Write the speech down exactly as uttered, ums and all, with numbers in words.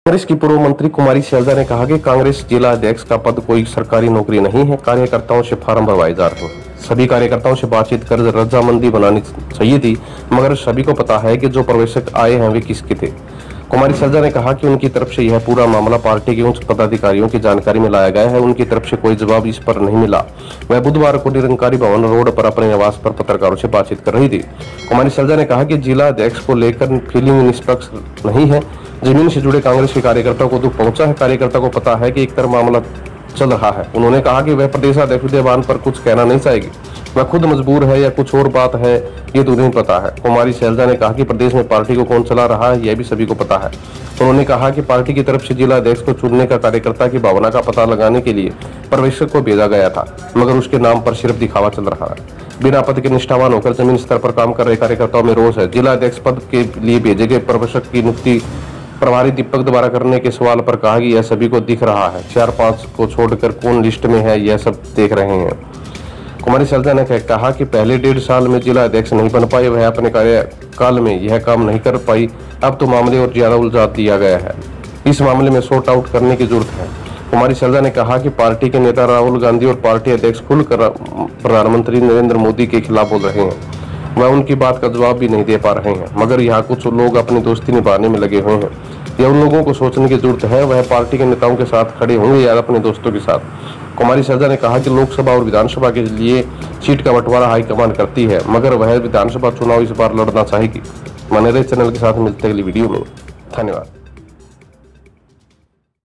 कांग्रेस की पूर्व मंत्री कुमारी शैलजा ने कहा कि कांग्रेस जिला अध्यक्ष का पद कोई सरकारी नौकरी नहीं है। कार्यकर्ताओं से फार्म भरवाए जा रहे हैं। सभी कार्यकर्ताओं से बातचीत कर रजामंदी बनानी चाहिए थी, मगर सभी को पता है कि जो प्रवेशक आए हैं वे किसके थे। कुमारी शैलजा ने कहा कि उनकी तरफ से यह पूरा मामला पार्टी के उच्च पदाधिकारियों की जानकारी में लाया गया है। उनकी तरफ से कोई जवाब इस पर नहीं मिला। वह बुधवार को निरंकारी भवन रोड पर अपने निवास पर पत्रकारों से बातचीत कर रही थी। कुमारी शैलजा ने कहा कि जिला अध्यक्ष को लेकर फीलिंग निष्पक्ष नहीं है। जमीन से जुड़े कांग्रेस के कार्यकर्ताओं को दुख पहुंचा है। कार्यकर्ता को पता है कि एक तरफ मामला चल रहा है। उन्होंने कहा कि वह प्रदेशाध्यक्ष विद्यमान पर कुछ कहना नहीं चाहेगी। वह खुद मजबूर है या कुछ और बात है, ये तो नहीं पता है। कुमारी शैलजा ने कहा कि प्रदेश में पार्टी को कौन चला रहा है, यह भी सभी को पता है। उन्होंने कहा कि पार्टी की तरफ से जिला अध्यक्ष को चुनने का कार्यकर्ता की भावना का पता लगाने के लिए पर्यवेक्षक को भेजा गया था, मगर उसके नाम पर सिर्फ दिखावा चल रहा है। बिना पद के निष्ठावान होकर जमीन स्तर पर काम कर रहे कार्यकर्ताओं में रोष है। जिला अध्यक्ष पद के लिए भेजे गए पर्यवेक्षक की नियुक्ति प्रभारी दीपक द्वारा करने के सवाल पर कहा कि यह सभी को दिख रहा है। चार पांच को छोड़कर कौन लिस्ट में है, यह सब देख रहे हैं। कुमारी शैलजा ने कहा कि पहले डेढ़ साल में जिला अध्यक्ष नहीं बन पाई, वह अपने कार्यकाल में यह काम नहीं कर पाई। अब तो मामले और ज्यादा उलझा दिया गया है। इस मामले में सॉर्ट आउट करने की जरूरत है। कुमारी शैलजा ने कहा कि पार्टी के नेता राहुल गांधी और पार्टी अध्यक्ष खुलकर प्रधानमंत्री नरेंद्र मोदी के खिलाफ बोल रहे हैं। वह उनकी बात का जवाब भी नहीं दे पा रहे हैं, मगर यहाँ कुछ लोग अपनी दोस्ती निभाने में लगे हुए हैं। यह उन लोगों को सोचने की जरूरत है, वह पार्टी के नेताओं के साथ खड़े होंगे या अपने दोस्तों के साथ। कुमारी शैलजा ने कहा कि लोकसभा और विधानसभा के लिए सीट का बंटवारा हाईकमान करती है, मगर वह विधानसभा चुनाव इस बार लड़ना चाहेगी। बने रहे चैनल के साथ, मिलते अगली वीडियो में। धन्यवाद।